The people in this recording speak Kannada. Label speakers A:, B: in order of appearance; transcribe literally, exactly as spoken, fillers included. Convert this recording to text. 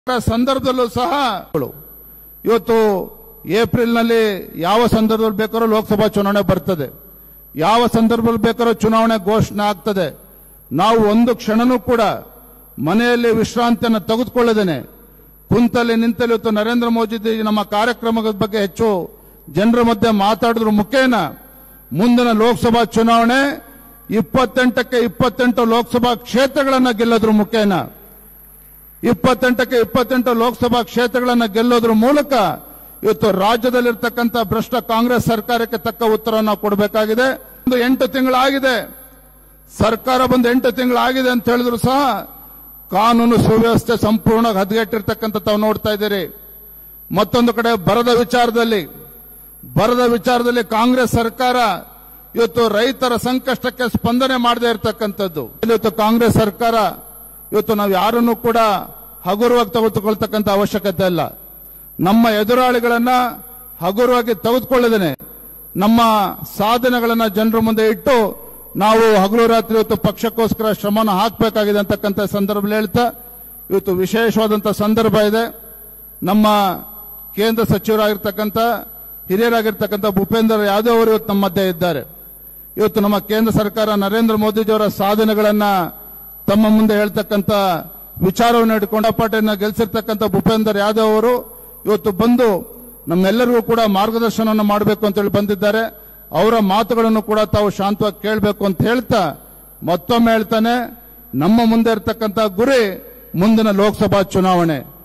A: ಸಂದರ್ಭದಲ್ಲೂ ಸಹ ಇವತ್ತು ಏಪ್ರಿಲ್ನಲ್ಲಿ ಯಾವ ಸಂದರ್ಭದಲ್ಲಿ ಬೇಕಾದ್ರೂ ಲೋಕಸಭಾ ಚುನಾವಣೆ ಬರ್ತದೆ, ಯಾವ ಸಂದರ್ಭದಲ್ಲಿ ಬೇಕಾದ್ರೂ ಚುನಾವಣೆ ಘೋಷಣೆ ಆಗ್ತದೆ. ನಾವು ಒಂದು ಕ್ಷಣನೂ ಕೂಡ ಮನೆಯಲ್ಲಿ ವಿಶ್ರಾಂತಿಯನ್ನು ತೆಗೆದುಕೊಳ್ಳದೇನೆ ಕುಂತಲ್ಲಿ ನಿಂತಲ್ಲಿ ಇವತ್ತು ನರೇಂದ್ರ ಮೋದಿ ನಮ್ಮ ಕಾರ್ಯಕ್ರಮದ ಬಗ್ಗೆ ಹೆಚ್ಚು ಜನರ ಮಧ್ಯೆ ಮಾತಾಡಿದ್ರ ಮುಖೇನ ಮುಂದಿನ ಲೋಕಸಭಾ ಚುನಾವಣೆ ಇಪ್ಪತ್ತೆಂಟಕ್ಕೆ ಇಪ್ಪತ್ತೆಂಟು ಲೋಕಸಭಾ ಕ್ಷೇತ್ರಗಳನ್ನು ಗೆಲ್ಲೋದ್ರ ಮುಖೇನ ಇಪ್ಪತ್ತೆಂಟಕ್ಕೆ ಇಪ್ಪತ್ತೆಂಟು ಲೋಕಸಭಾ ಕ್ಷೇತ್ರಗಳನ್ನು ಗೆಲ್ಲೋದ್ರ ಮೂಲಕ ಇವತ್ತು ರಾಜ್ಯದಲ್ಲಿರ್ತಕ್ಕಂಥ ಭ್ರಷ್ಟ ಕಾಂಗ್ರೆಸ್ ಸರ್ಕಾರಕ್ಕೆ ತಕ್ಕ ಉತ್ತರ ನಾವು ಕೊಡಬೇಕಾಗಿದೆ. ಒಂದು ಎಂಟು ತಿಂಗಳಾಗಿದೆ, ಸರ್ಕಾರ ಬಂದು ಎಂಟು ತಿಂಗಳಾಗಿದೆ ಅಂತ ಹೇಳಿದ್ರು ಸಹ ಕಾನೂನು ಸುವ್ಯವಸ್ಥೆ ಸಂಪೂರ್ಣ ಹದಗೆಟ್ಟಿರ್ತಕ್ಕಂಥ ತಾವು ನೋಡ್ತಾ ಇದ್ದೀರಿ. ಮತ್ತೊಂದು ಕಡೆ ಬರದ ವಿಚಾರದಲ್ಲಿ ಬರದ ವಿಚಾರದಲ್ಲಿ ಕಾಂಗ್ರೆಸ್ ಸರ್ಕಾರ ಇವತ್ತು ರೈತರ ಸಂಕಷ್ಟಕ್ಕೆ ಸ್ಪಂದನೆ ಮಾಡದೇ ಇರತಕ್ಕಂಥದ್ದು. ಇವತ್ತು ಕಾಂಗ್ರೆಸ್ ಸರ್ಕಾರ ಇವತ್ತು ನಾವು ಯಾರನ್ನೂ ಕೂಡ ಹಗುರವಾಗಿ ತೆಗೆದುಕೊಳ್ತಕ್ಕಂಥ ಅವಶ್ಯಕತೆ ಇಲ್ಲ. ನಮ್ಮ ಎದುರಾಳಿಗಳನ್ನ ಹಗುರವಾಗಿ ತೆಗೆದುಕೊಳ್ಳದೇನೆ ನಮ್ಮ ಸಾಧನೆಗಳನ್ನ ಜನರ ಮುಂದೆ ಇಟ್ಟು ನಾವು ಹಗಲು ರಾತ್ರಿ ಇವತ್ತು ಪಕ್ಷಕ್ಕೋಸ್ಕರ ಶ್ರಮನ ಹಾಕಬೇಕಾಗಿದೆ ಅಂತಕ್ಕಂಥ ಸಂದರ್ಭದಲ್ಲಿ ಹೇಳ್ತಾ ಇವತ್ತು ವಿಶೇಷವಾದಂತಹ ಸಂದರ್ಭ ಇದೆ. ನಮ್ಮ ಕೇಂದ್ರ ಸಚಿವರಾಗಿರ್ತಕ್ಕಂಥ ಹಿರಿಯರಾಗಿರ್ತಕ್ಕಂಥ ಭೂಪೇಂದ್ರ ಯಾದವ್ ಅವರು ಇವತ್ತು ನಮ್ಮ ಮಧ್ಯೆ ಇದ್ದಾರೆ. ಇವತ್ತು ನಮ್ಮ ಕೇಂದ್ರ ಸರ್ಕಾರ ನರೇಂದ್ರ ಮೋದಿಜಿಯವರ ಸಾಧನೆಗಳನ್ನ ತಮ್ಮ ಮುಂದೆ ಹೇಳ್ತಕ್ಕಂಥ ವಿಚಾರವನ್ನು ಇಟ್ಕೊಂಡು ಪಾರ್ಟಿಯನ್ನು ಗೆಲ್ಲಿಸಿರ್ತಕ್ಕಂಥ ಭೂಪೇಂದ್ರ ಯಾದವ್ ಅವರು ಇವತ್ತು ಬಂದು ನಮ್ಮೆಲ್ಲರಿಗೂ ಕೂಡ ಮಾರ್ಗದರ್ಶನವನ್ನು ಮಾಡಬೇಕು ಅಂತ ಹೇಳಿ ಬಂದಿದ್ದಾರೆ. ಅವರ ಮಾತುಗಳನ್ನು ಕೂಡ ತಾವು ಶಾಂತವಾಗಿ ಕೇಳಬೇಕು ಅಂತ ಹೇಳ್ತಾ ಮತ್ತೊಮ್ಮೆ ಹೇಳ್ತಾನೆ, ನಮ್ಮ ಮುಂದೆ ಇರತಕ್ಕಂಥ ಗುರಿ ಮುಂದಿನ ಲೋಕಸಭಾ ಚುನಾವಣೆ.